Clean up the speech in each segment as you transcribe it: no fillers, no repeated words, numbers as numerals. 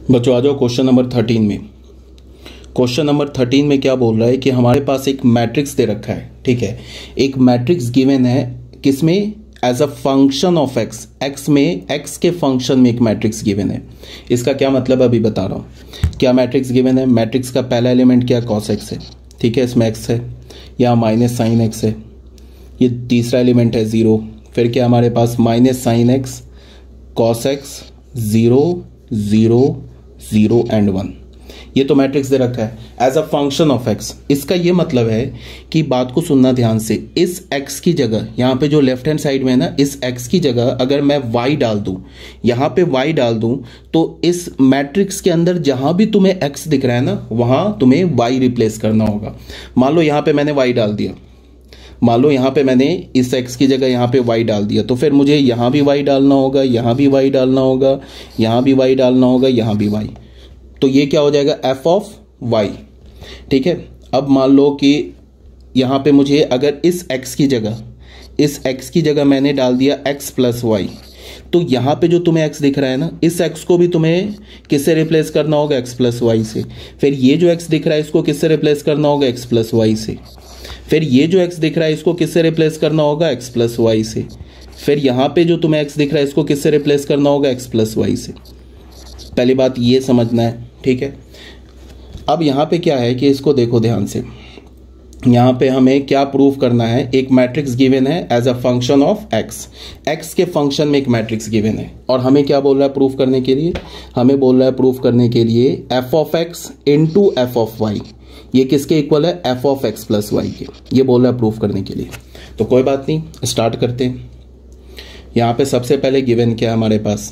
बच्चों आ जाओ question number 13 में। क्वेश्चन नंबर 13 में क्या बोल रहा है कि हमारे पास एक मैट्रिक्स दे रखा है, ठीक है। एक मैट्रिक्स गिवन है, किसमें? As a function of x, x में, एक्स के फंक्शन में एक मैट्रिक्स गिवन है। इसका क्या मतलब अभी बता रहा हूँ। क्या मैट्रिक्स गिवन है? मैट्रिक्स का पहला एलिमेंट क्या? कॉस एक्स है, ठीक है। इसमें एक्स है, यहाँ माइनस साइन एक्स है। ये तीसरा एलिमेंट है 0। फिर क्या हमारे पास? Minus sine x, cos x, 0 0 0 and 1। ये तो मैट्रिक्स दे रखा है as a function of x. इसका ये मतलब है कि बात को सुनना ध्यान से, इस एक्स की जगह यहाँ पे जो लेफ्ट हैंड साइड में है ना, इस एक्स की जगह अगर मैं वाई डाल दूं, यहाँ पे वाई डाल दूं, तो इस मैट्रिक्स के अंदर जहां भी तुम्हें एक्स दिख रहा है ना, वहां तुम्हें वाई रिप्लेस करना होगा। मान लो यहाँ पे मैंने वाई डाल दिया, मान लो यहाँ पे मैंने इस x की जगह यहाँ पे y डाल दिया, तो फिर मुझे यहाँ भी y डालना होगा, यहाँ भी y डालना होगा, यहाँ भी y डालना होगा, यहाँ भी y। तो ये क्या हो जाएगा? f ऑफ y, ठीक है। अब मान लो कि यहाँ पे मुझे अगर इस x की जगह, इस x की जगह मैंने डाल दिया x प्लस वाई, तो यहाँ पे जो तुम्हें x दिख रहा है ना, इस x को भी तुम्हें किससे रिप्लेस करना होगा? x प्लस वाई से। फिर ये जो x दिख रहा है इसको किससे रिप्लेस करना होगा? x प्लस वाई से। फिर ये जो x दिख रहा है इसको किससे रिप्लेस करना होगा? x प्लस वाई से। फिर यहाँ पे जो तुम्हें x दिख रहा है इसको किससे रिप्लेस करना होगा? x प्लस वाई से। पहली बात ये समझना है, ठीक है। अब यहाँ पे क्या है कि इसको देखो ध्यान से, यहाँ पे हमें क्या प्रूव करना है? एक मैट्रिक्स गिवन है as a function of x, x के फंक्शन में एक मैट्रिक्स गिवन है, और हमें क्या बोल रहा है प्रूव करने के लिए? हमें बोल रहा है प्रूव करने के लिए f of x into f of y, ये किसके इक्वल है? F of x plus y के। ये बोल रहा है प्रूफ करने के लिए। तो कोई बात नहीं, स्टार्ट करते हैं। यहां पे सबसे पहले गिवन क्या है हमारे पास?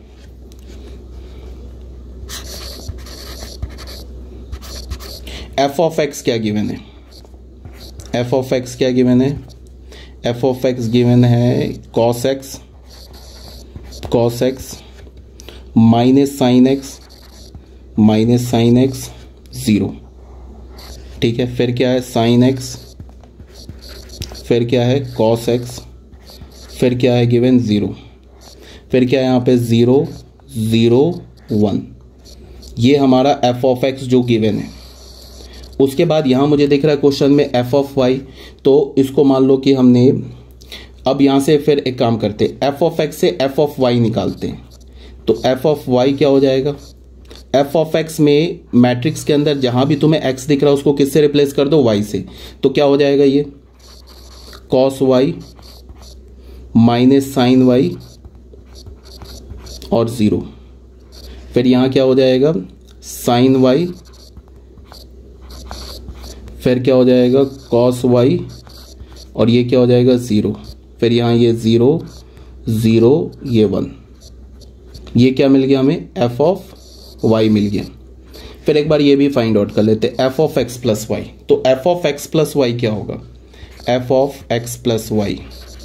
एफ ऑफ एक्स क्या गिवन है? एफ ऑफ एक्स क्या गिवन है? एफ ऑफ एक्स गिवन है cos x, cos x minus sine x, minus sine x 0, ठीक है। फिर क्या है? साइन एक्स, फिर क्या है? कॉस एक्स, फिर क्या है गिवन? 0। फिर क्या है यहाँ पे? 0 0 1। ये हमारा एफ ऑफ एक्स जो गिवन है। उसके बाद यहाँ मुझे दिख रहा है क्वेश्चन में एफ ऑफ वाई, तो इसको मान लो कि हमने, अब यहाँ से फिर एक काम करते हैं, एफ ऑफ एक्स से एफ ऑफ वाई निकालते हैं। तो एफ ऑफ वाई क्या हो जाएगा? एफ ऑफ एक्स में मैट्रिक्स के अंदर जहां भी तुम्हें एक्स दिख रहा है उसको किससे रिप्लेस कर दो? वाई से। तो क्या हो जाएगा ये? Cos y minus sine y और 0। फिर यहां क्या हो जाएगा? साइन वाई, फिर क्या हो जाएगा? कॉस वाई, और ये क्या हो जाएगा? 0। फिर यहां ये 0 0 ये 1। ये क्या मिल गया हमें? एफ ऑफ y मिल गया। फिर एक बार ये भी फाइंड आउट कर लेते हैं, f of x plus y. तो f of x plus y क्या होगा? F of x plus y,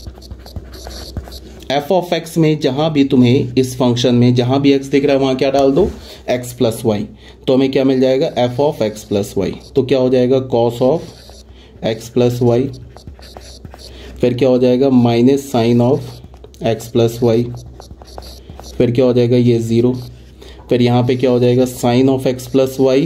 f of x में जहां भी तुम्हें इस फंक्शन में जहां भी एक्स दिख रहा है वहां क्या डाल दो? X plus y. तो हमें क्या मिल जाएगा? F of x plus y. तो क्या हो जाएगा? Cos of x plus y. फिर क्या हो जाएगा? Minus sine of x plus y. फिर क्या हो जाएगा? ये 0। फिर यहाँ पे क्या हो जाएगा? Sine of x plus y,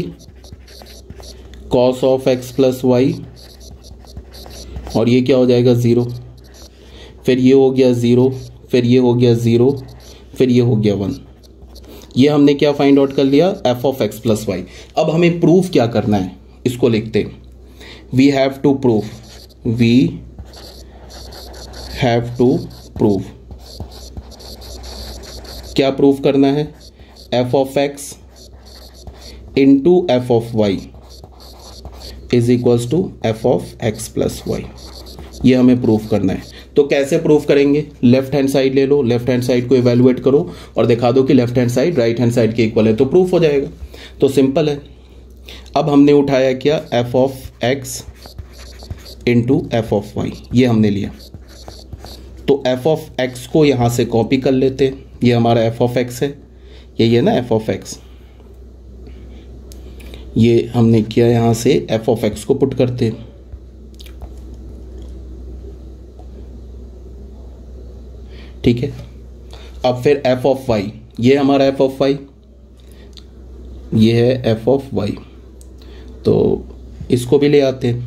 cos of x plus y, और ये क्या हो जाएगा? 0। फिर ये हो गया 0, फिर ये हो गया 0, फिर ये हो गया 1। ये हमने क्या फाइंड आउट कर लिया? F of x plus y. अब हमें प्रूफ क्या करना है? इसको लिखते, we have to proof, we have to proof. क्या प्रूफ करना है? F of x into f of y is equals to f of x plus y. ये हमें प्रूफ करना है। तो कैसे प्रूफ करेंगे? लेफ्ट हैंड साइड ले लो, लेफ्ट हैंड साइड को इवेलुएट करो और दिखा दो कि left hand side right hand side के इक्वल है, तो प्रूफ हो जाएगा। तो सिंपल है। अब हमने उठाया क्या? F of x into f of y, ये हमने लिया। तो एफ ऑफ एक्स को यहां से कॉपी कर लेते हैं, ये हमारा एफ ऑफ एक्स है, यही है ना एफ ऑफ एक्स। ये हमने किया, यहां से एफ ऑफ एक्स को पुट करते, ठीक है। अब फिर एफ ऑफ वाई, ये हमारा एफ ऑफ वाई, ये है एफ ऑफ वाई, तो इसको भी ले आते हैं,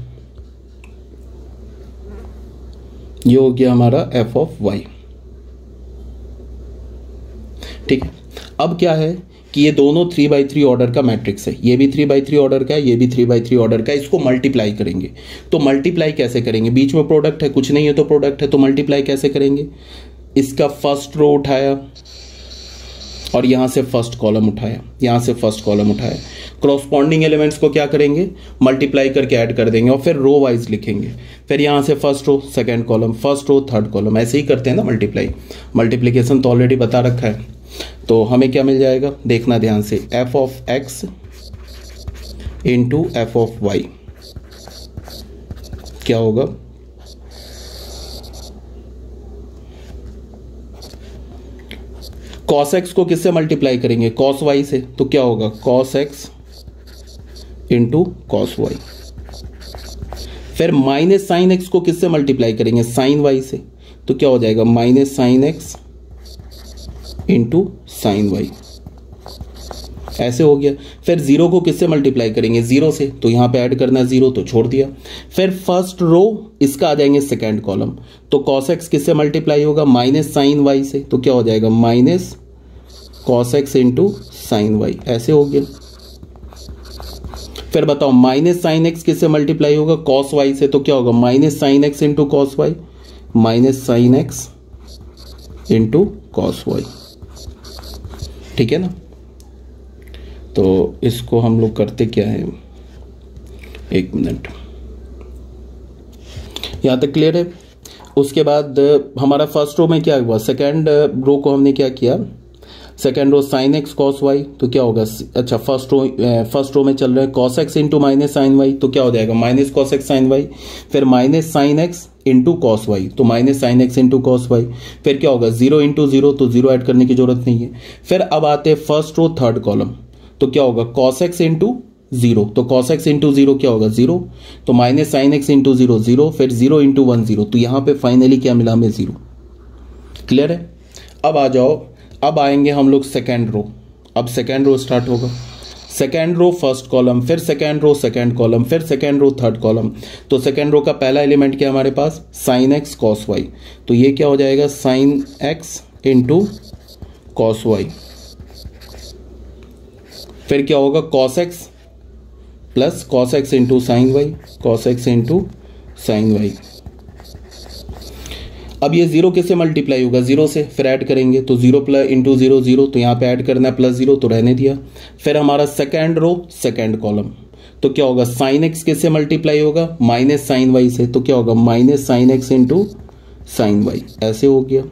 ये हो गया हमारा एफ ऑफ वाई। ठीक है, अब क्या है कि ये दोनों 3/3 ऑर्डर का मैट्रिक्स है, ये भी 3/3 ऑर्डर का है, ये भी 3/3 ऑर्डर का है। इसको मल्टीप्लाई करेंगे, तो मल्टीप्लाई कैसे करेंगे, बीच में प्रोडक्ट है, कुछ नहीं है तो प्रोडक्ट है, तो मल्टीप्लाई कैसे करेंगे, इसका फर्स्ट रो उठाया और यहां से फर्स्ट कॉलम उठाया, यहां से फर्स्ट कॉलम उठाया, क्रॉसपॉन्डिंग एलिमेंट्स को क्या करेंगे, मल्टीप्लाई करके ऐड कर देंगे और फिर रो वाइज लिखेंगे, फिर यहां से first row second column, first row third column, ऐसे ही करते हैं ना मल्टीप्लाई। मल्टीप्लिकेशन तो ऑलरेडी बता रखा है, तो हमें क्या मिल जाएगा, देखना ध्यान से, f of x into f of y क्या होगा, कॉस एक्स को किससे मल्टीप्लाई करेंगे, कॉस वाई से, तो क्या होगा cos x into cos y. फिर माइनस साइन एक्स को किससे मल्टीप्लाई करेंगे, साइन वाई से, तो क्या हो जाएगा minus sine x into sine y, ऐसे हो गया। फिर जीरो को किससे मल्टीप्लाई करेंगे, जीरो से, तो यहां पे ऐड करना जीरो, तो छोड़ दिया। फिर फर्स्ट रो इसका आ जाएंगे सेकंड कॉलम, तो कॉस एक्स किससे मल्टीप्लाई होगा, माइनस साइन वाई से, तो क्या हो जाएगा minus cos x into sine y, ऐसे हो गया। फिर बताओ माइनस साइन एक्स किससे मल्टीप्लाई होगा, कॉस वाई से, तो क्या होगा minus sine x into cos y, minus sine x into cos y. ठीक है ना, तो इसको हम लोग करते क्या है, एक मिनट, यहां तक क्लियर है। उसके बाद हमारा फर्स्ट रो में क्या हुआ, सेकंड रो को हमने क्या किया, second row sine x cos y, तो क्या होगा, अच्छा फर्स्ट रो में चल रहा है cos x into minus sine y, तो क्या हो जाएगा minus cos x sine y, फिर minus sine x into cos y, तो minus sine x into cos y, फिर क्या होगा जीरो इंटू जीरो, तो जीरो ऐड करने की जरूरत नहीं है। फिर अब आते हैं फर्स्ट रो थर्ड कॉलम, तो क्या होगा कॉस एक्स इंटू जीरो, तो कॉस एक्स इंटू जीरो क्या होगा जीरो, तो minus sine x into zero zero, फिर जीरो इंटू वन जीरो, तो यहां पे फाइनली क्या मिला हमें जीरो। क्लियर है, अब आ जाओ, अब आएंगे हम लोग सेकेंड रो, अब सेकेंड रो स्टार्ट होगा, सेकेंड रो फर्स्ट कॉलम, फिर सेकेंड रो सेकेंड कॉलम, फिर सेकेंड रो थर्ड कॉलम, तो सेकेंड रो का पहला एलिमेंट क्या हमारे पास, साइन एक्स कॉस वाई, तो ये क्या हो जाएगा sine x into cos y, फिर क्या होगा cos x plus cos x into sine y, cos x into sine y. अब ये जीरो किससे मल्टीप्लाई होगा, जीरो से, फिर ऐड करेंगे, तो zero plus into zero zero, तो यहाँ पे ऐड करना है प्लस जीरो, तो रहने दिया। फिर हमारा सेकेंड रो सेकेंड कॉलम, तो क्या होगा साइन एक्स किससे मल्टीप्लाई होगा, माइनस साइन वाई से, तो क्या होगा minus sine x into sine y, ऐसे हो गया।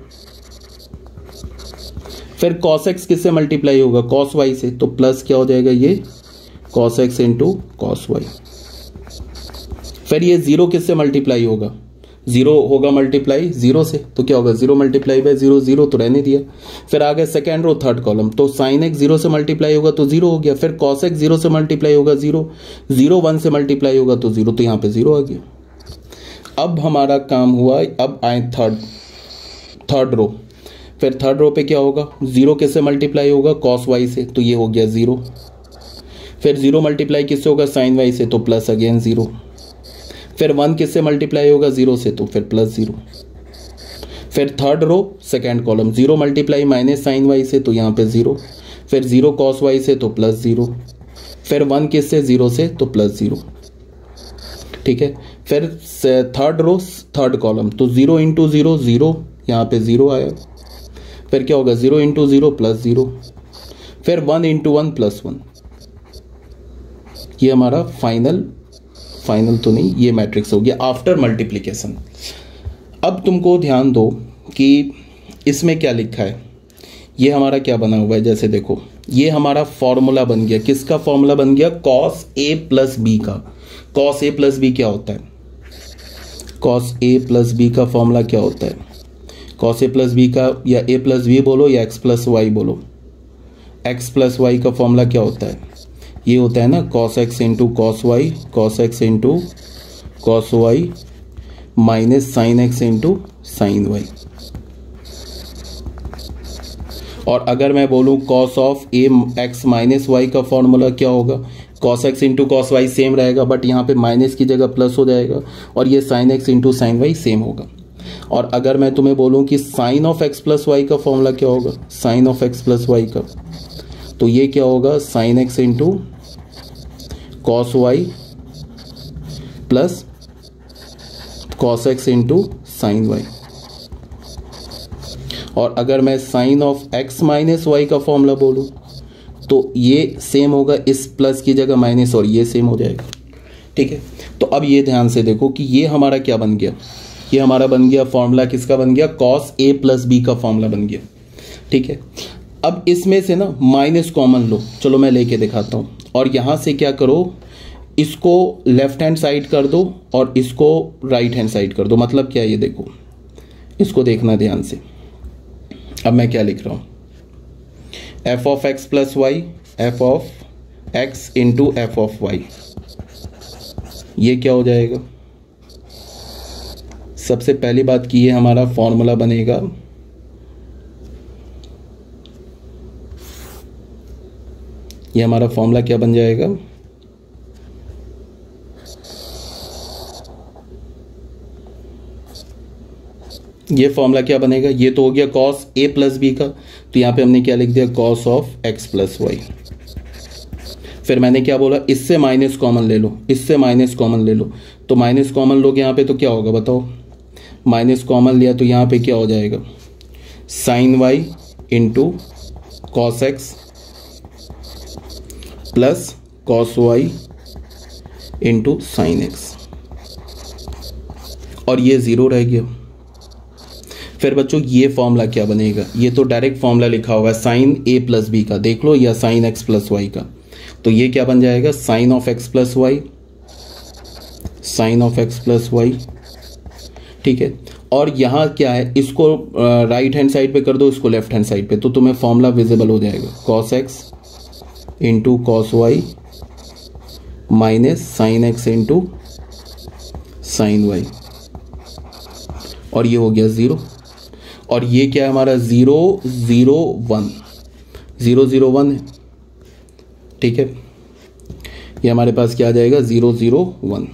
फिर कॉस एक्स किससे मल्टीप्लाई होगा, कॉस वाई से, तो प्लस क्या हो जाएगा ये cos x into cos y. फिर ये जीरो किससे मल्टीप्लाई होगा, जीरो होगा मल्टीप्लाई जीरो से, तो क्या होगा zero multiply by zero zero, तो रहने दिया। फिर आ गया सेकेंड रो थर्ड कॉलम, तो साइन एक्स जीरो से मल्टीप्लाई होगा तो जीरो हो गया, फिर कॉस एक्स जीरो से मल्टीप्लाई होगा जीरो, जीरो वन से मल्टीप्लाई होगा तो जीरो, तो यहाँ पे जीरो आ गया। अब हमारा काम हुआ, अब आए थर्ड रो, फिर थर्ड रो पे क्या होगा, जीरो किससे मल्टीप्लाई होगा, कॉस वाई से, तो ये हो गया जीरो, फिर जीरो मल्टीप्लाई किससे होगा, साइन वाई से, तो प्लस अगेन जीरो, फिर वन किससे मल्टीप्लाई होगा, जीरो से, तो फिर प्लस जीरो। फिर third row second column, zero multiply minus sine y से, तो यहाँ पे जीरो, फिर जीरो कॉस वाई से, तो प्लस जीरो, फिर वन किससे, जीरो से, तो प्लस जीरो। ठीक है, फिर थर्ड रो थर्ड कॉलम, तो जीरो इंटू जीरो जीरो, यहाँ पे जीरो आया, फिर क्या होगा zero into zero plus zero, फिर one into one plus one. ये हमारा फाइनल तो नहीं, ये मैट्रिक्स हो गया आफ्टर मल्टीप्लिकेशन। अब तुमको ध्यान दो कि इसमें क्या लिखा है, ये हमारा क्या बना हुआ है, जैसे देखो ये हमारा फॉर्मूला बन गया, किसका फॉर्मूला बन गया, कॉस ए प्लस बी का। कॉस ए प्लस बी क्या होता है, कॉस ए प्लस बी का फॉर्मूला क्या होता है, कॉस ए प्लस बी का, या ए प्लस बी बोलो या एक्स प्लस वाई बोलो, एक्स प्लस वाई का फॉर्मूला क्या होता है, ये होता है ना cos x into cos y, cos x into cos y minus sine x into sine y. और अगर मैं बोलूँ cos of a x minus y का फॉर्मूला क्या होगा, cos x into cos y same रहेगा, बट यहाँ पे माइनस की जगह प्लस हो जाएगा, और ये sine x into sine y same होगा। और अगर मैं तुम्हें बोलूँ कि sine of x plus y का फॉर्मूला क्या होगा, sine of x plus y का, तो ये क्या होगा, sine x into cos y plus cos x into sine y. और अगर मैं sine of x minus y का फॉर्मूला बोलूँ तो ये सेम होगा, इस प्लस की जगह माइनस, और ये सेम हो जाएगा। ठीक है, तो अब ये ध्यान से देखो कि ये हमारा क्या बन गया, ये हमारा बन गया फॉर्मूला किसका बन गया, कॉस ए प्लस बी का फॉर्मूला बन गया। ठीक है, अब इसमें से ना माइनस कॉमन लो, चलो मैं लेके दिखाता हूँ। और यहाँ से क्या करो, इसको लेफ्ट हैंड साइड कर दो और इसको राइट हैंड साइड कर दो। मतलब क्या है ये देखो, इसको देखना ध्यान से। अब मैं क्या लिख रहा हूँ, f of x plus y, f of x into f of y, ये क्या हो जाएगा, सबसे पहली बात की ये हमारा फॉर्मूला बनेगा ये हमारा फॉर्मूला क्या बन जाएगा, ये फॉर्मूला क्या बनेगा, ये तो हो गया कॉस ए प्लस बी का, तो यहाँ पे हमने क्या लिख दिया, cos of x plus y. फिर मैंने क्या बोला, इससे माइनस कॉमन ले लो, इससे माइनस कॉमन ले लो, तो माइनस कॉमन लोगे यहाँ पे तो क्या होगा बताओ, माइनस कॉमन लिया तो यहाँ पे क्या हो जाएगा, sine y into cos x plus cos y into sine x, और ये ज़ीरो रह गया। फिर बच्चों ये फॉर्मूला क्या बनेगा, ये तो डायरेक्ट फॉर्मूला लिखा हुआ है साइन ए प्लस बी का, देख लो, या साइन एक्स प्लस वाई का, तो ये क्या बन जाएगा, sine of x plus y, sine of x plus y. ठीक है, और यहाँ क्या है, इसको राइट हैंड साइड पे कर दो, इसको लेफ्ट हैंड साइड पे, तो तुम्हें फॉर्मूला विजिबल हो जाएगा, cos x into cos y minus sine x into sine y, और ये हो गया ज़ीरो। और ये क्या है हमारा, 0 0 1, 0 0 1 है। ठीक है, ये हमारे पास क्या आ जाएगा, 0 0 1।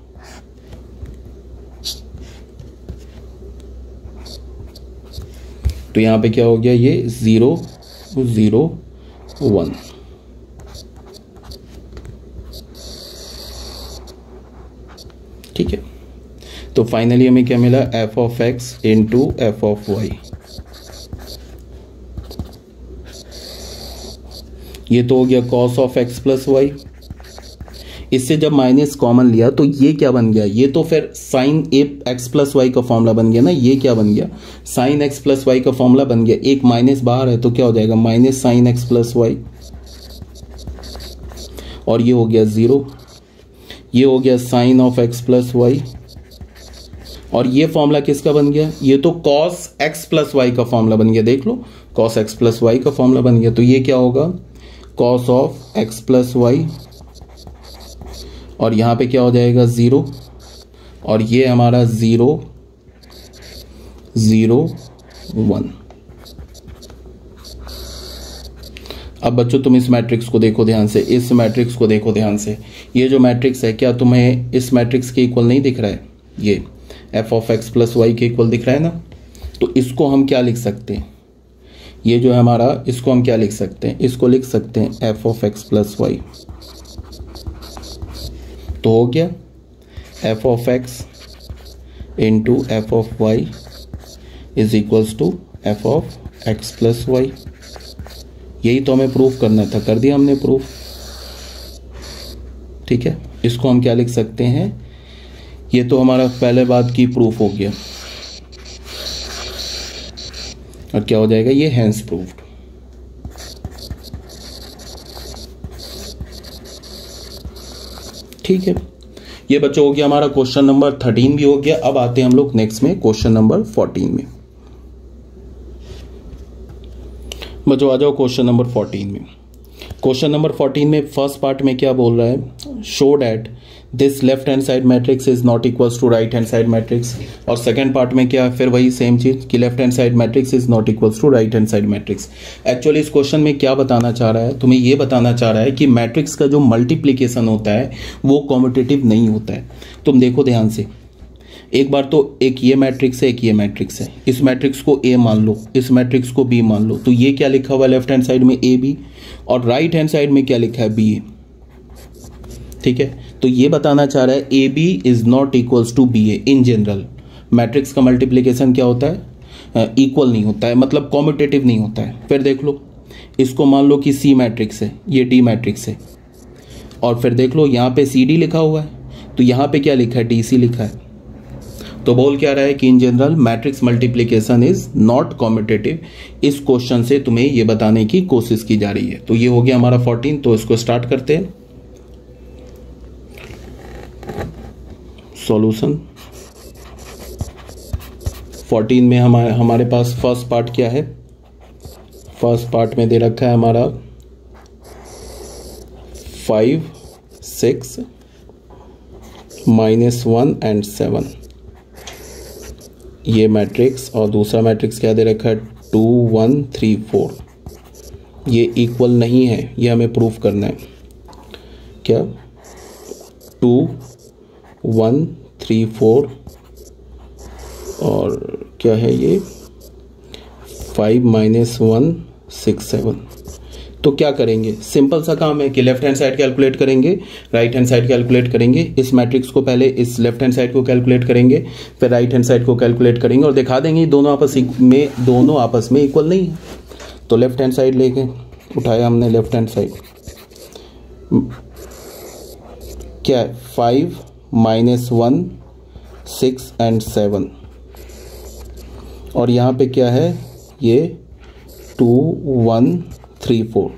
तो यहाँ पे क्या हो गया, ये 0 0 1। ठीक है, तो फाइनली हमें क्या मिला, f of x into f of y. ये तो हो गया cos of x plus y, इससे जब माइनस कॉमन लिया तो ये क्या बन गया, ये तो फिर sine a x plus y का फॉर्मूला बन गया ना, ये क्या बन गया, साइन एक्स प्लस वाई का फॉर्मूला बन गया। एक माइनस बाहर है तो क्या हो जाएगा, minus sine x plus y, और ये हो गया 0, ये हो गया sine of x plus y, और ये फॉर्मूला किसका बन गया, ये तो कॉस एक्स प्लस वाई का फॉर्मूला बन गया, देख लो, कॉस एक्स प्लस वाई का फॉर्मूला बन गया। तो ये क्या होगा, cos of x plus y, और यहाँ पे क्या हो जाएगा 0, और ये हमारा 0 0 1। अब बच्चों तुम इस मैट्रिक्स को देखो ध्यान से, इस मैट्रिक्स को देखो ध्यान से, ये जो मैट्रिक्स है क्या तुम्हें इस मैट्रिक्स के इक्वल नहीं दिख रहा है, ये f of x plus y के इक्वल दिख रहा है ना, तो इसको हम क्या लिख सकते हैं, ये जो है हमारा, इसको हम क्या लिख सकते हैं, इसको लिख सकते हैं f of x plus y. तो हो गया f of x into f of y is equals to f of x plus y. यही तो हमें प्रूफ करना था, कर दिया हमने प्रूफ। ठीक है, इसको हम क्या लिख सकते हैं, ये तो हमारा पहले बात की प्रूफ हो गया, और क्या हो जाएगा, ये हैंस प्रूफ्ड। ठीक है, ये बच्चों हो गया हमारा क्वेश्चन नंबर 13 भी हो गया। अब आते हैं हम लोग नेक्स्ट में क्वेश्चन नंबर 14 में। बच्चों आ जाओ क्वेश्चन नंबर 14 में। क्वेश्चन नंबर 14 में फर्स्ट पार्ट में क्या बोल रहा है, show that this left hand side matrix is not equals to right hand side matrix. और सेकंड पार्ट में क्या, फिर वही सेम चीज कि left hand side matrix is not equals to right hand side matrix. Actually इस question में क्या बताना चाह रहा है, तुम्हें ये बताना चाह रहा है कि मैट्रिक्स का जो मल्टीप्लीकेशन होता है वो कॉम्यूटेटिव नहीं होता है। तुम देखो ध्यान से, एक बार तो एक ये मैट्रिक्स है, एक ये मैट्रिक्स है, इस मैट्रिक्स को ए मान लो, इस मैट्रिक्स को बी मान लो, तो ये क्या लिखा हुआ है लेफ्ट हैंड साइड में ए बी, और राइट हैंड साइड में क्या लिखा है बी ए। ठीक है, तो ये बताना चाह रहा है A B is not equals to B A. In general matrix का मल्टीप्लीकेशन क्या होता है, इक्वल नहीं होता है, मतलब कॉम्यूटेटिव नहीं होता है। फिर देख लो, इसको मान लो कि सी मैट्रिक्स है, ये डी मैट्रिक्स है, और फिर देख लो यहाँ पे सी डी लिखा हुआ है, तो यहाँ पे क्या लिखा है, डी सी लिखा है। तो बोल क्या रहा है कि in general matrix multiplication is not commutative. इस क्वेश्चन से तुम्हें ये बताने की कोशिश की जा रही है। तो ये हो गया हमारा 14, तो इसको स्टार्ट करते हैं। सॉल्यूशन 14 में हमारे पास फर्स्ट पार्ट क्या है, फर्स्ट पार्ट में दे रखा है हमारा 5, 6, -1 and 7 ये मैट्रिक्स, और दूसरा मैट्रिक्स क्या दे रखा है 2, 1, 3, 4। ये इक्वल नहीं है, ये हमें प्रूफ करना है। क्या 2, 1, 3, 4 और क्या है ये 5, -1, 6, 7। तो क्या करेंगे, सिंपल सा काम है कि लेफ्ट हैंड साइड कैलकुलेट करेंगे, राइट हैंड साइड कैलकुलेट करेंगे। इस मैट्रिक्स को पहले इस लेफ्ट हैंड साइड को कैलकुलेट करेंगे, फिर राइट हैंड साइड को कैलकुलेट करेंगे, और दिखा देंगे दोनों आपस में इक्वल नहीं है। तो लेफ्ट हैंड साइड लेके उठाया हमने, लेफ्ट हैंड साइड क्या है 5, -1, 6 and 7, और यहाँ पे क्या है ये 2, 1, 3, 4।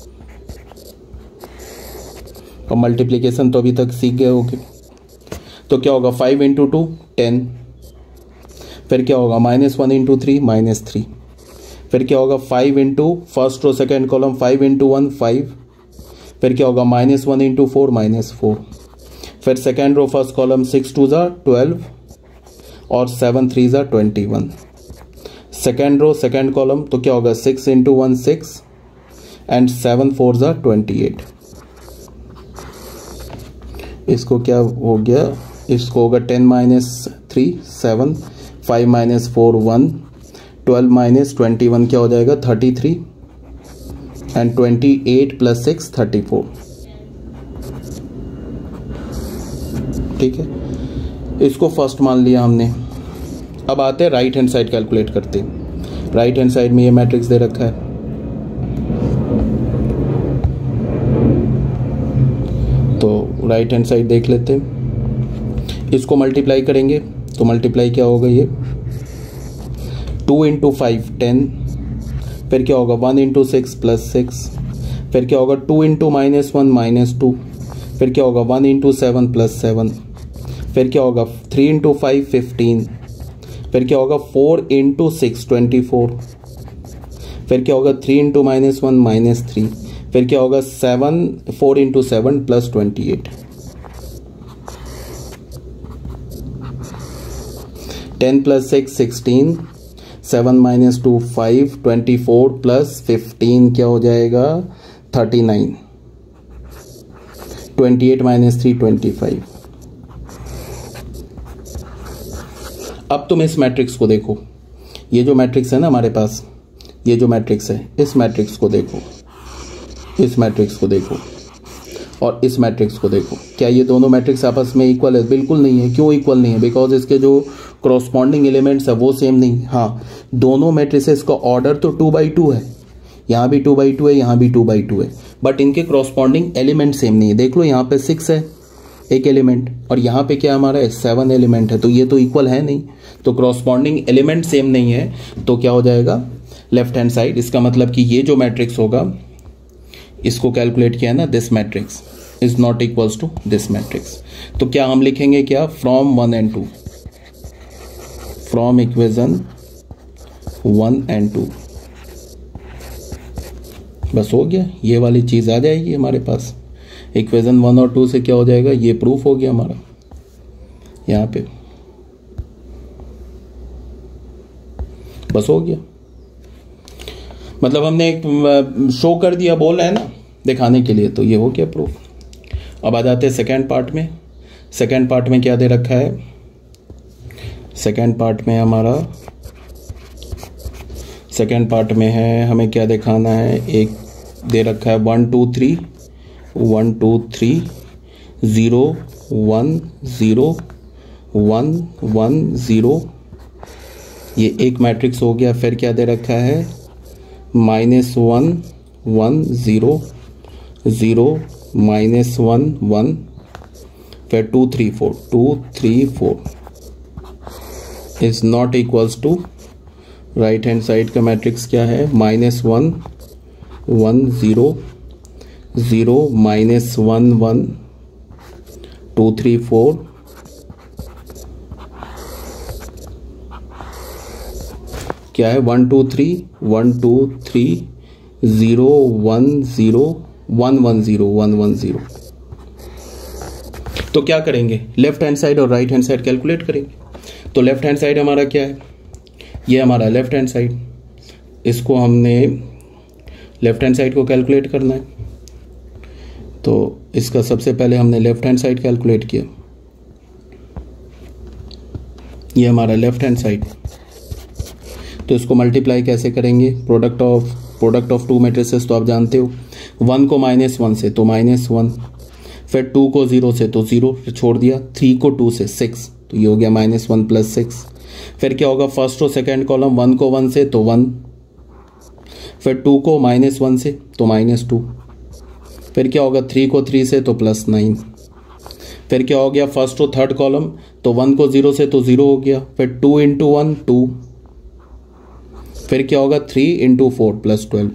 और मल्टीप्लिकेशन तो अभी तक सीख गए होगे। तो क्या होगा 5 × 2 10, फिर क्या होगा -1 × 3 -3, फिर क्या होगा 5 × फर्स्ट रो सेकेंड कॉलम 5 × 1 5, फिर क्या होगा -1 × 4 -4, फिर सेकेंड रो फर्स्ट कॉलम 6 2 12 और 7 3 21, सेकेंड रो सेकेंड कॉलम तो क्या होगा 6 × 1 6 एंड 7 4 28। इसको क्या हो गया, इसको होगा 10 - 3 7, 5 - 4 1, 12 - 21 क्या हो जाएगा 33, एंड 28 + 6 34। ठीक है, इसको फर्स्ट मान लिया हमने। अब आते हैं राइट हैंड साइड कैलकुलेट करते हैं। राइट हैंड साइड में ये मैट्रिक्स दे रखा है, तो राइट हैंड साइड देख लेते हैं। इसको मल्टीप्लाई करेंगे तो मल्टीप्लाई क्या होगा, ये 2 × 5 10, फिर क्या होगा 1 × 6 + 6, फिर क्या होगा 2 × -1 -2, फिर क्या होगा 1 × 7 + 7, फिर क्या होगा 3 × 5 15, फिर क्या होगा 4 × 6 24, फिर क्या होगा 3 × -1 -3, फिर क्या होगा 4 × 7 + 28, 10 + 6 16, 7 - 2 5, 24 + 15 क्या हो जाएगा 39, 28 - 3 25। अब तुम इस मैट्रिक्स को देखो, ये जो मैट्रिक्स है ना हमारे पास, ये जो मैट्रिक्स है, इस मैट्रिक्स को देखो, इस मैट्रिक्स को देखो और इस मैट्रिक्स को देखो। क्या ये दोनों मैट्रिक्स आपस में इक्वल है? बिल्कुल नहीं है। क्यों इक्वल नहीं है? बिकॉज इसके जो कॉरस्पॉन्डिंग एलिमेंट्स है वो सेम नहीं। हाँ, दोनों मैट्रिसेस का ऑर्डर तो 2/2 है, यहाँ भी 2/2 है, यहाँ भी 2/2 है, बट इनके कॉरस्पॉन्डिंग एलिमेंट सेम नहीं है। देख लो, यहाँ पे 6 है एक एलिमेंट, और यहाँ पे क्या हमारा 7 एलिमेंट है, तो ये तो इक्वल है नहीं। तो कॉरस्पॉन्डिंग एलिमेंट सेम नहीं है, तो क्या हो जाएगा लेफ्ट हैंड साइड। इसका मतलब कि ये जो मैट्रिक्स होगा, इसको कैलकुलेट किया है ना, this matrix is not equals to this matrix. तो क्या हम लिखेंगे, क्या from 1 and 2, from equation 1 and 2, बस हो गया। ये वाली चीज आ जाएगी हमारे पास। इक्वेशन 1 और 2 से क्या हो जाएगा, ये प्रूफ हो गया हमारा यहाँ पे, बस हो गया। मतलब हमने एक शो कर दिया, बोल रहे हैं ना, दिखाने के लिए, तो ये हो गया प्रूफ। अब आ जाते हैं सेकेंड पार्ट में। सेकेंड पार्ट में क्या दे रखा है, सेकेंड पार्ट में हमारा, सेकेंड पार्ट में है हमें क्या दिखाना है, एक दे रखा है 1 2 3 1 2 3 0 1 0 1 1 0, ये एक मैट्रिक्स हो गया। फिर क्या दे रखा है, -1 1 0 0 -1 1, फिर 2 3 4 2 3 4 is not equals to, right hand side का मैट्रिक्स क्या है, -1 1 0 0 -1 1 2 3 4 क्या है, 1 2 3 1 2 3 0 1 0 1 1 0 1 1 0। तो क्या करेंगे, लेफ्ट हैंड साइड और राइट हैंड साइड कैलकुलेट करेंगे। तो लेफ्ट हैंड साइड हमारा क्या है, ये हमारा लेफ्ट हैंड साइड, इसको हमने लेफ्ट हैंड साइड को कैलकुलेट करना है। तो इसका सबसे पहले हमने लेफ्ट हैंड साइड कैलकुलेट किया, ये हमारा लेफ्ट हैंड साइड। तो इसको मल्टीप्लाई कैसे करेंगे, प्रोडक्ट ऑफ टू मैट्रिसेस, तो आप जानते हो 1 को -1 से तो -1, फिर 2 को 0 से तो 0 छोड़ दिया, 3 को 2 से 6, तो ये हो गया -1 + 6। फिर क्या होगा, फर्स्ट और सेकेंड कॉलम, 1 को 1 से तो 1, फिर 2 को -1 से तो -2, फिर क्या होगा 3 को 3 से तो +9, फिर क्या हो गया फर्स्ट और थर्ड कॉलम, तो 1 को 0 से तो 0 हो गया, फिर 2 × 1 2, फिर क्या होगा 3 × 4 +12,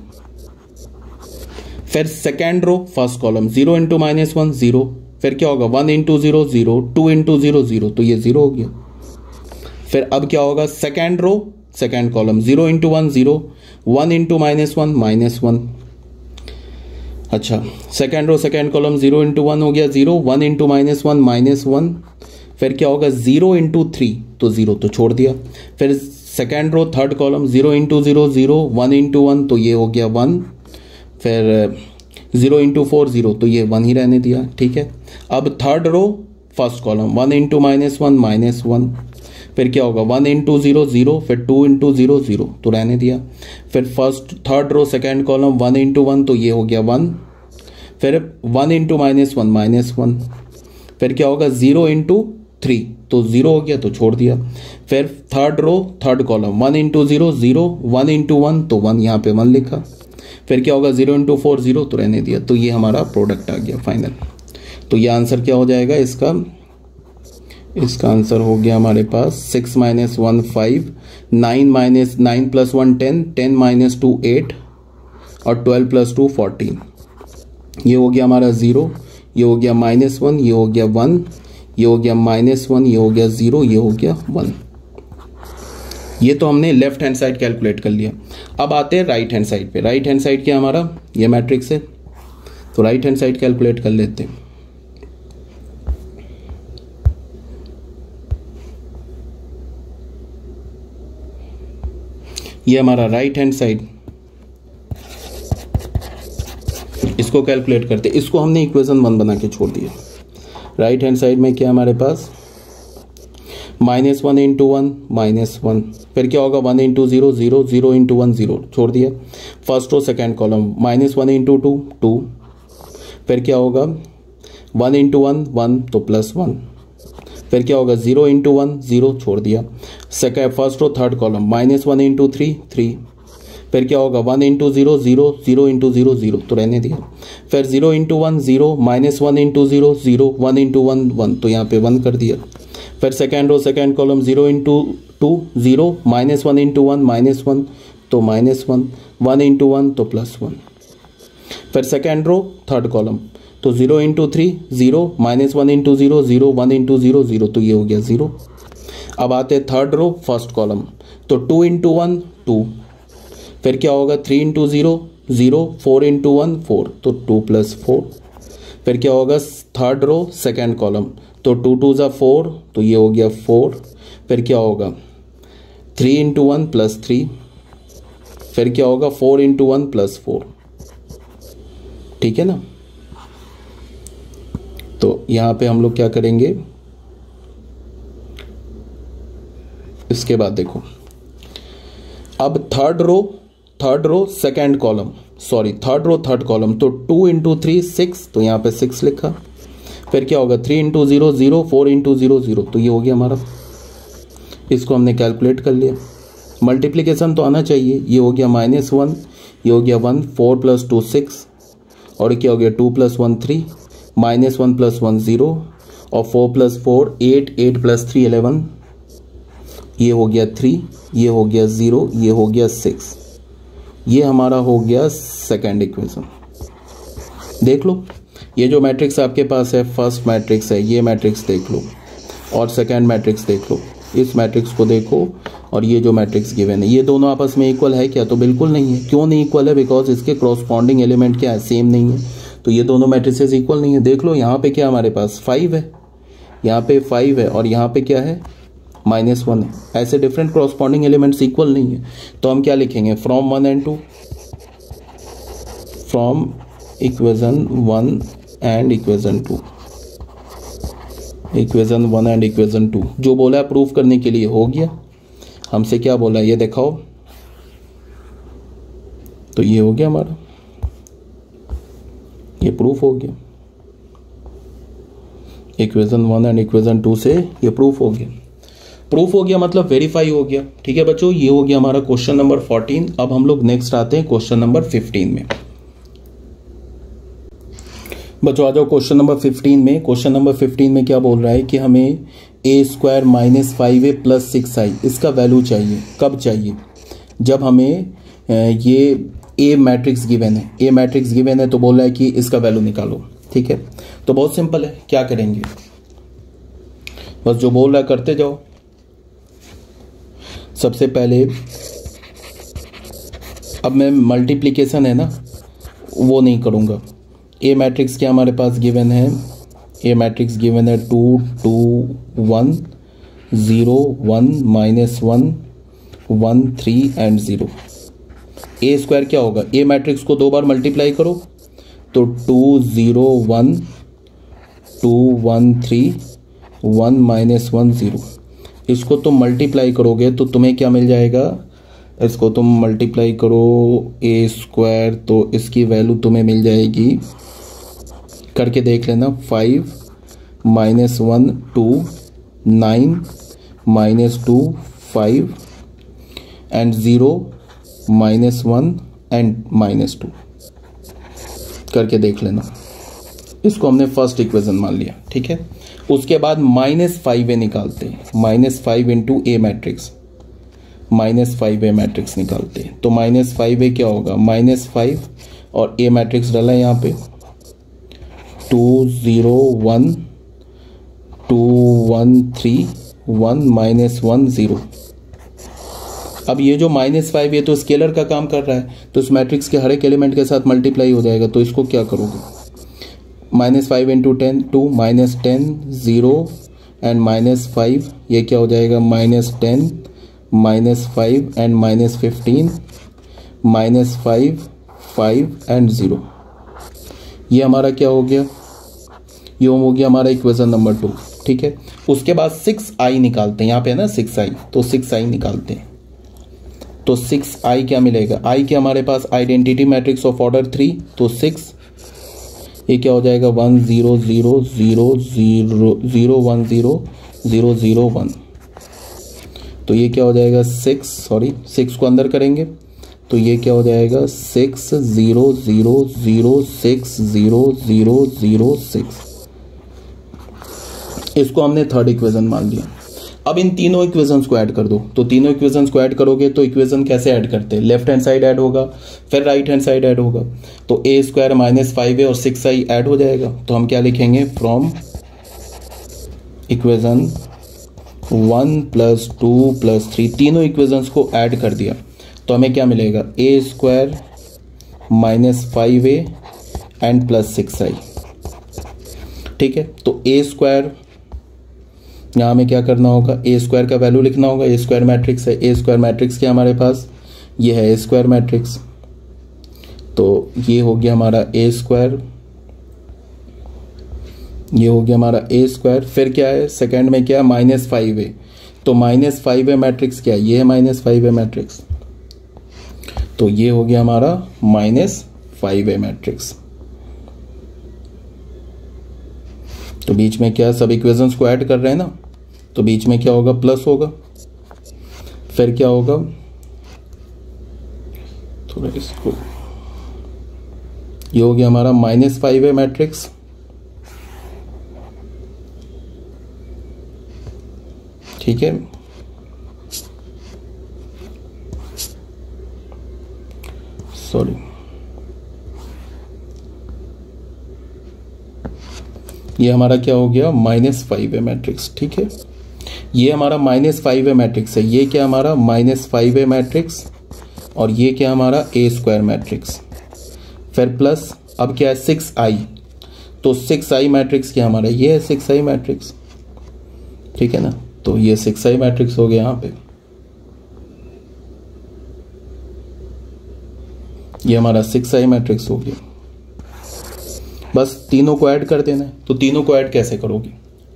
फिर सेकेंड रो फर्स्ट कॉलम 0 × -1 0, फिर क्या होगा 1 × 0 0, 2 × 0 0, तो ये 0 हो गया। फिर अब क्या होगा, सेकेंड रो सेकेंड कॉलम 0 × 1 0, 1 × -1 -1, अच्छा सेकेंड रो सेकेंड कॉलम 0 × 1 हो गया 0, 1 × -1 -1, फिर क्या होगा 0 × 3 तो 0 तो छोड़ दिया, फिर सेकेंड रो थर्ड कॉलम 0 × 0 0, 1 × 1 तो ये हो गया 1, फिर 0 × 4 0, तो ये 1 ही रहने दिया, ठीक है। अब थर्ड रो फर्स्ट कॉलम 1 × -1 -1, फिर क्या होगा 1 × 0 0, फिर 2 × 0 0, तो रहने दिया, फिर first third row second column 1 × 1 तो ये हो गया 1, फिर 1 × -1 -1, फिर क्या होगा 0 × 3 तो 0 हो गया तो छोड़ दिया, फिर थर्ड रो थर्ड कॉलम 1 × 0 0, 1 × 1 तो 1 यहाँ पे 1 लिखा, फिर क्या होगा 0 × 4 0, तो रहने दिया। तो ये हमारा प्रोडक्ट आ गया फाइनल। तो ये आंसर क्या हो जाएगा इसका, इसका आंसर हो गया हमारे पास 6 - 1 5, 9 + 1 10, 10 - 2 8 और 12 + 2 14। ये हो गया हमारा 0, ये हो गया -1, ये हो गया 1, ये हो गया -1, ये हो गया 0, ये हो गया 1। ये तो हमने लेफ्ट हैंड साइड कैलकुलेट कर लिया। अब आते हैं राइट हैंड साइड पे। राइट हैंड साइड क्या हमारा, ये मैट्रिक्स है, तो राइट हैंड साइड कैलकुलेट कर लेते हैं। ये हमारा राइट हैंड साइड, इसको कैलकुलेट करते, इसको हमने इक्वेशन 1 बना के छोड़ दिया। राइट हैंड साइड में क्या हमारे पास -1 × 1 -1, फिर क्या होगा 1 × 0 0, 0 × 1 0, छोड़ दिया, फर्स्ट रो सेकेंड कॉलम -1 × 2 2, फिर क्या होगा 1 × 1 1 तो +1, फिर क्या होगा 0 × 1 0, छोड़ दिया, second first row third column -1 × 3 3, फिर क्या होगा 1 × 0 0, 0 × 0 0, तो रहने दिया, फिर 0 × 1 0, -1 × 0 0, 1 × 1 1, तो यहाँ पे 1 कर दिया, फिर सेकेंड रो सेकेंड कॉलम 0 × 2 0, -1 × 1 -1, तो -1, 1 × 1 तो +1, फिर सेकेंड रो थर्ड कॉलम तो 0 × 3 0, -1 × 0 0, 1 × 0 0, तो ये हो गया 0। अब आते थर्ड रो फर्स्ट कॉलम, तो 2 × 1 2, फिर क्या होगा 3 × 0 0, 4 × 1 4, तो 2 + 4, फिर क्या होगा, थर्ड रो सेकेंड कॉलम, तो 2 2 ज़ा 4, तो ये हो गया 4। फिर क्या होगा, 3 इंटू 1 प्लस 3, फिर क्या होगा 4 इंटू 1 प्लस 4, ठीक है ना। तो यहां पे हम लोग क्या करेंगे, इसके बाद देखो, अब third row second column, sorry third row third column, तो 2 इंटू 3 6, तो यहाँ पे 6 लिखा। फिर क्या होगा, 3 इंटू 0 0, 4 इंटू 0 0, तो ये हो गया हमारा, इसको हमने कैलकुलेट कर लिया। मल्टीप्लिकेशन तो आना चाहिए, ये हो गया -1, ये हो गया 1, 4 + 2 6, और क्या हो गया 2 + 1 3, -1 + 1 0, और 4 + 4 8, 8 + 3 11, ये हो गया 3, ये हो गया 0, ये हो गया 6। ये हमारा हो गया सेकेंड इक्वेशन। देख लो, ये जो मैट्रिक्स आपके पास है, फर्स्ट मैट्रिक्स है, ये मैट्रिक्स देख लो, और सेकेंड मैट्रिक्स देख लो, इस मैट्रिक्स को देखो, और ये जो मैट्रिक्स गिवन है, ये दोनों आपस में इक्वल है क्या, तो बिल्कुल नहीं है। क्यों नहीं इक्वल है, बिकॉज इसके क्रॉसपॉन्डिंग एलिमेंट क्या है, सेम नहीं है, तो ये दोनों मैट्रिसेस इक्वल नहीं है। देख लो यहाँ पे क्या हमारे पास 5 है, यहाँ पे 5 है, और यहाँ पे क्या है -1 है। ऐसे डिफरेंट क्रॉसपॉन्डिंग एलिमेंट्स इक्वल नहीं है, तो हम क्या लिखेंगे, from 1 and 2, from equation 1 and equation 2, equation 1 and equation 2। जो बोला है प्रूफ करने के लिए हो गया, हमसे क्या बोला है ये दिखाओ, तो ये हो गया हमारा, ये प्रूफ हो गया, इक्वेशन 1 एंड इक्वेशन 2 से ये प्रूफ हो गया। प्रूफ हो गया मतलब वेरीफाई हो गया, ठीक है बच्चों। ये हो गया हमारा क्वेश्चन नंबर 14। अब हम लोग नेक्स्ट आते हैं क्वेश्चन नंबर 15 में। बच्चों आ जाओ क्वेश्चन नंबर 15 में। क्वेश्चन नंबर 15 में क्या बोल रहा है कि हमें a² - 5a + 6i इसका वैल्यू चाहिए। कब चाहिए, जब हमें ये a मैट्रिक्स गिवन है, a मैट्रिक्स गिवन है, तो बोल रहा है कि इसका वैल्यू निकालो, ठीक है। तो बहुत सिंपल है, क्या करेंगे, बस जो बोल रहा है करते जाओ। सबसे पहले अब मैं मल्टीप्लिकेशन है ना वो नहीं करूँगा। ए मैट्रिक्स क्या हमारे पास गिवन है, ए मैट्रिक्स गिवन है 2 2 1 0 1 -1 1 3 एंड 0। a² क्या होगा, ए मैट्रिक्स को 2 बार मल्टीप्लाई करो, तो 2 0 1 2 1 3 1 -1 0। इसको तुम मल्टीप्लाई करोगे तो तुम्हें क्या मिल जाएगा, इसको तुम मल्टीप्लाई करो a², तो इसकी वैल्यू तुम्हें मिल जाएगी, करके देख लेना, 5 -1 2 9 -2 5 एंड 0 -1 एंड -2 करके देख लेना। इसको हमने फर्स्ट इक्वेशन मान लिया, ठीक है। उसके बाद -5a निकालते हैं, -5 इंटू ए मैट्रिक्स, -5a मैट्रिक्स निकालते हैं, तो -5a क्या होगा, -5 और ए मैट्रिक्स डाला है यहाँ पे 2 0 1 2 1 3 1 -1 0। अब ये जो -5 ये तो स्केलर का काम कर रहा है, तो इस मैट्रिक्स के हर एक एलिमेंट के साथ मल्टीप्लाई हो जाएगा, तो इसको क्या करोगे, -5 इंटू 10 2 -10 0 एंड -5, ये क्या हो जाएगा, -10 -5 एंड -15 -5 5 एंड 0। ये हमारा क्या हो गया, ये हो गया हमारा इक्वेशन नंबर 2, ठीक है। उसके बाद 6i निकालते हैं, यहाँ पे है ना 6i, तो 6i निकालते हैं, तो 6i क्या मिलेगा, i के हमारे पास आइडेंटिटी मैट्रिक्स ऑफ ऑर्डर 3, तो 6, ये क्या हो जाएगा 1 0 0 0 0 0 1 0 0 0 1, तो ये क्या हो जाएगा 6 को अंदर करेंगे, तो ये क्या हो जाएगा 6 0 0 0 6 0 0 0 6। इसको हमने थर्ड इक्वेशन मान लिया। अब इन तीनों इक्वेशंस को ऐड कर दो, तो तीनों इक्वेशंस को ऐड करोगे तो इक्वेशन कैसे ऐड करते हैं, लेफ्ट हैंड साइड ऐड होगा, फिर राइट हैंड साइड ऐड होगा, तो a² -5a और 6i ऐड हो जाएगा, तो हम क्या लिखेंगे, फ्रॉम इक्वेशन 1 + 2 + 3, तीनों इक्वेशंस को ऐड कर दिया, तो हमें क्या मिलेगा, a² -5a एंड +6i, ठीक है, तो ए स्क्वायर यहाँ हमें क्या करना होगा, ए स्क्वायर का वैल्यू लिखना होगा। ए स्क्वायर मैट्रिक्स है, ए स्क्वायर मैट्रिक्स क्या हमारे पास, ये है ए स्क्वायर मैट्रिक्स। तो ये हो गया हमारा ए स्क्वायर, ये हो गया हमारा ए स्क्वायर। फिर क्या है, सेकंड में क्या है, -5a, तो -5a मैट्रिक्स क्या है, ये है -5a मैट्रिक्स। तो ये हो गया हमारा -5a मैट्रिक्स। तो बीच में क्या, सब इक्वेशंस को ऐड कर रहे हैं ना, तो बीच में क्या होगा, प्लस होगा। फिर क्या होगा, थोड़ा इसको, ये हो गया हमारा -5a मैट्रिक्स। ठीक है, सॉरी, ये हमारा क्या हो गया, -5a मैट्रिक्स। ठीक है, ये हमारा -5a मैट्रिक्स है, ये क्या हमारा -5a मैट्रिक्स, और ये क्या हमारा ए स्क्वायर मैट्रिक्स। फिर प्लस, अब क्या है 6i, तो 6i मैट्रिक्स क्या हमारा, ये है 6i मैट्रिक्स। ठीक है ना, तो ये 6i मैट्रिक्स हो गया यहाँ पे, ये हमारा 6i मैट्रिक्स हो गया। बस तीनों को ऐड कर देना है। तो तीनों को ऐड कैसे करोगे,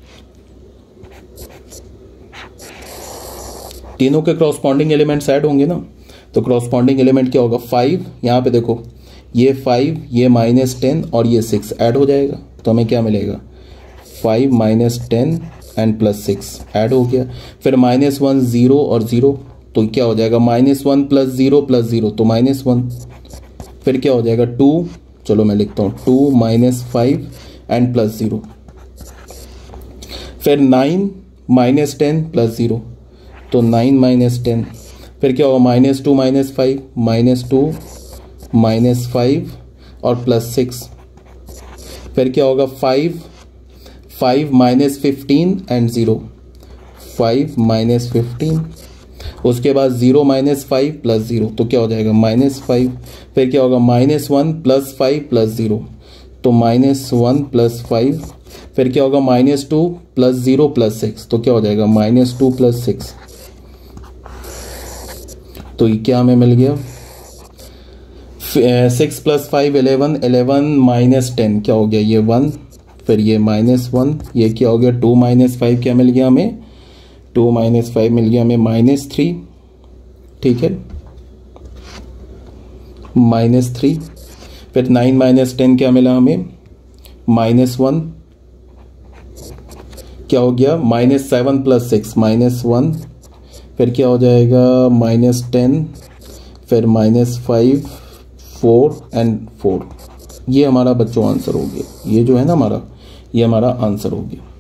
तीनों के क्रॉसपॉन्डिंग एलिमेंट्स ऐड होंगे ना, तो क्रॉसपॉन्डिंग एलिमेंट क्या होगा, 5, यहाँ पे देखो ये 5, ये -10 और ये 6 ऐड हो जाएगा, तो हमें क्या मिलेगा, 5 -10 एंड +6 ऐड हो गया। फिर -1 0 और 0, तो क्या हो जाएगा, -1 + 0 + 0, तो -1। फिर क्या हो जाएगा 2, चलो मैं लिखता हूँ 2 -5 एंड +0। फिर 9 -10 + 0, तो 9 -10। फिर क्या होगा, -2 -5, -2 -5 और +6। फिर क्या होगा 5 -15 एंड 0, 5 -15। उसके बाद 0 -5 + 0, तो क्या हो जाएगा -5। फिर क्या होगा, -1 + 5 + 0, तो -1 + 5। फिर क्या होगा, -2 + 0 + 6, तो क्या हो जाएगा, -2 + 6। तो ये क्या हमें मिल गया, 6 + 5 11, 11 -10 क्या हो गया, ये 1। फिर ये -1, ये क्या हो गया, 2 -5 क्या मिल गया हमें, 2 -5 मिल गया हमें -3। ठीक है, -3। फिर 9 -10 क्या मिला हमें, -1 क्या हो गया, -7 + 6 -1। फिर क्या हो जाएगा, -10, फिर -5, 4 एंड 4। ये हमारा बच्चों आंसर हो गया, ये जो है ना हमारा, ये हमारा आंसर हो गया।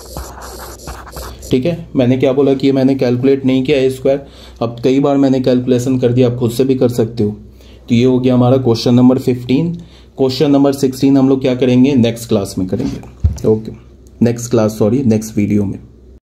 ठीक है, मैंने क्या बोला कि मैंने कैलकुलेट नहीं किया ए स्क्वायर, अब कई बार मैंने कैलकुलेशन कर दिया, आप खुद से भी कर सकते हो। तो ये हो गया हमारा क्वेश्चन नंबर 15। क्वेश्चन नंबर 16 हम लोग क्या करेंगे, नेक्स्ट क्लास में करेंगे। Okay, next class, sorry next video में।